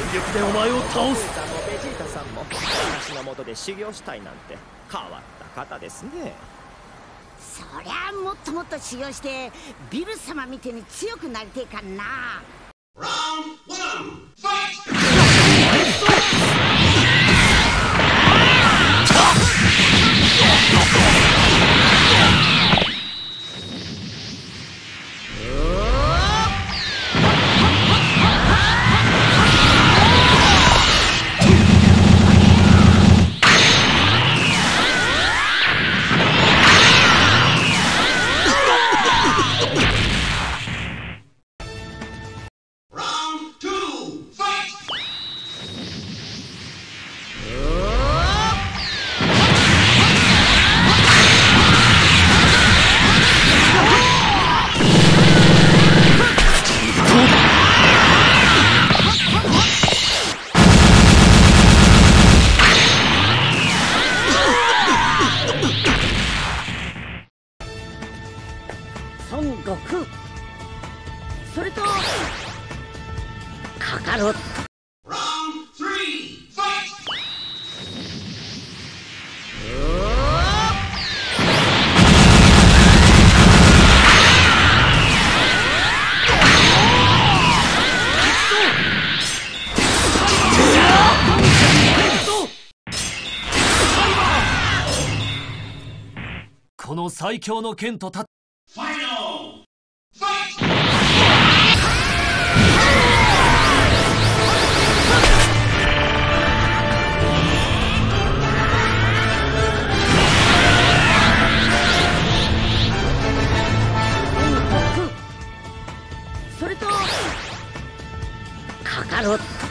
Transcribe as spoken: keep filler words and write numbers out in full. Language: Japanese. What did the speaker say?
力でお前を倒す。 さんもベジータさんも私の下で修行したいなんて変わった方ですね。 そりゃあもっともっと修行してビル様みてえに強くなりてえかんな。孫悟空、それとカカロット。 この最強の剣とたそれとカカロット。